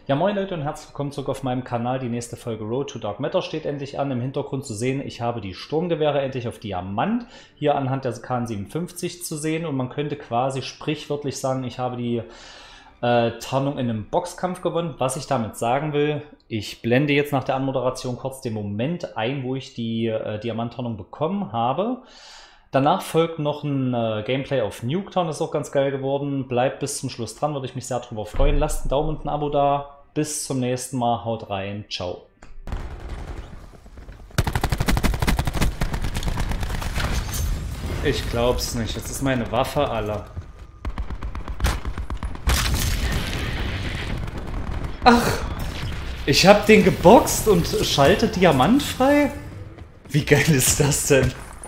Ja, moin Leute und herzlich willkommen zurück auf meinem Kanal. Die nächste Folge Road to Dark Matter steht endlich an. Im Hintergrund zu sehen, ich habe die Sturmgewehre endlich auf Diamant. Hier anhand der KN57 zu sehen. Und man könnte quasi sprichwörtlich sagen, ich habe die Tarnung in einem Boxkampf gewonnen. Was ich damit sagen will, ich blende jetzt nach der Anmoderation kurz den Moment ein, wo ich die Diamant-Tarnung bekommen habe. Danach folgt noch ein Gameplay auf Nuketown, das ist auch ganz geil geworden. Bleibt bis zum Schluss dran, würde ich mich sehr darüber freuen. Lasst einen Daumen und ein Abo da. Bis zum nächsten Mal, haut rein, ciao. Ich glaub's nicht, jetzt ist meine Waffe alle. Ach, ich hab den geboxt und schalte Diamant frei? Wie geil ist das denn?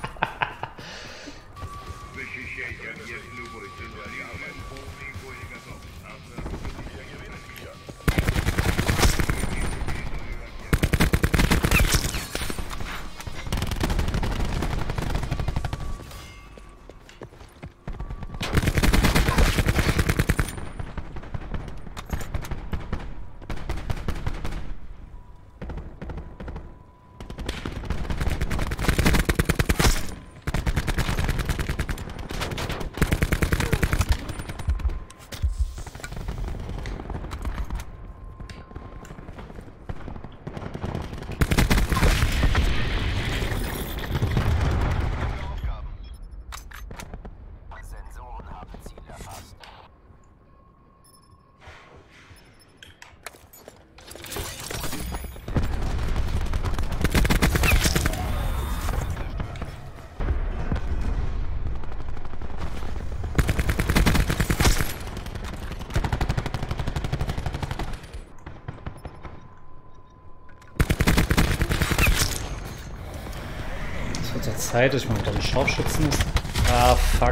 Zeit, dass ich mal wieder einen Scharfschützen ist. Ah, fuck.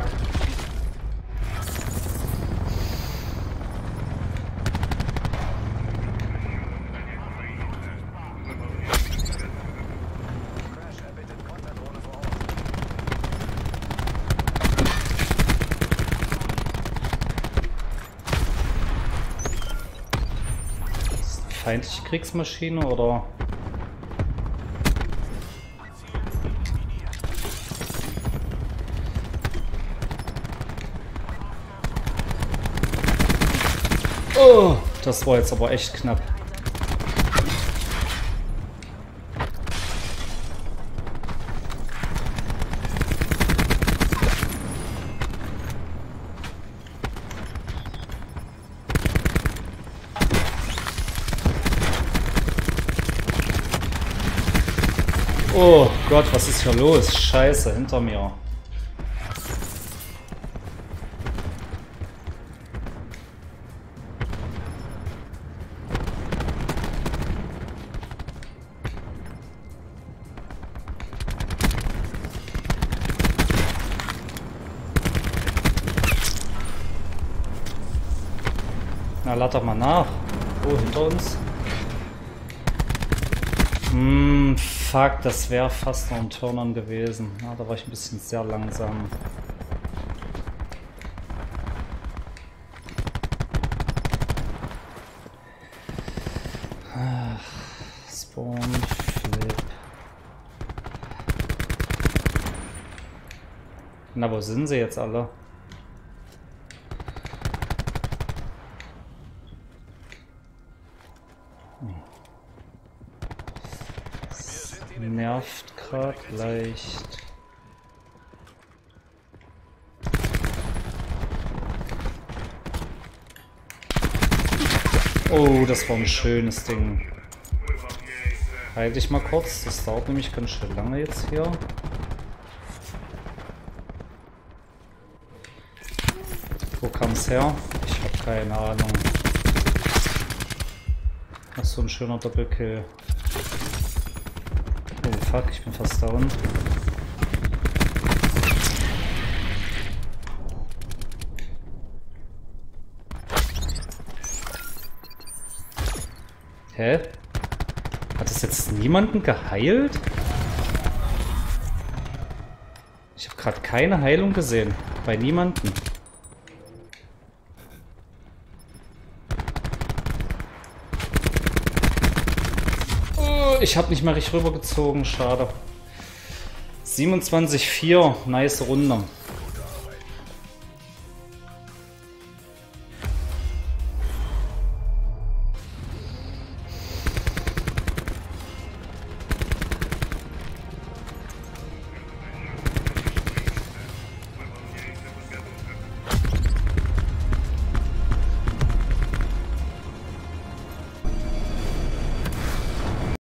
Ist das eine feindliche Kriegsmaschine oder? Oh, das war jetzt aber echt knapp. Oh Gott, was ist hier los? Scheiße, hinter mir. Na, lad doch mal nach. Oh, hinter uns. Fuck, das wäre fast noch ein Turnern gewesen. Ja, da war ich ein bisschen sehr langsam. Ach, Spawn, Flip. Na, wo sind sie jetzt alle? Nervt gerade leicht. Oh, das war ein schönes Ding. Halte ich mal kurz, das dauert nämlich ganz schön lange jetzt hier. Wo kam es her? Ich habe keine Ahnung. Ach, so ein schöner Doppelkill. Oh fuck, ich bin fast down. Hä? Hat es jetzt niemanden geheilt? Ich habe gerade keine Heilung gesehen. Bei niemanden. ich habe nicht mal richtig rübergezogen, schade. 27,4, nice Runde.